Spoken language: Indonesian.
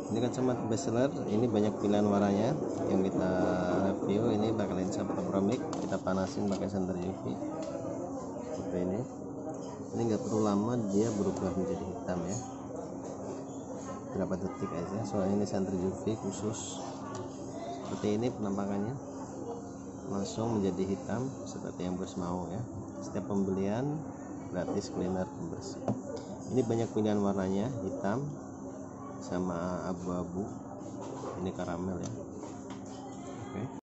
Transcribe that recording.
Ini kacamata bestseller, ini banyak pilihan warnanya yang kita review. Ini pakai lensa panoramik, kita panasin pakai senter UV seperti ini. Ini nggak perlu lama dia berubah menjadi hitam ya, berapa detik aja, soalnya ini senter UV khusus. Seperti ini penampakannya, langsung menjadi hitam seperti yang bos mau ya. Setiap pembelian gratis cleaner pembersih. Ini banyak pilihan warnanya, hitam sama abu-abu, ini karamel ya. Oke.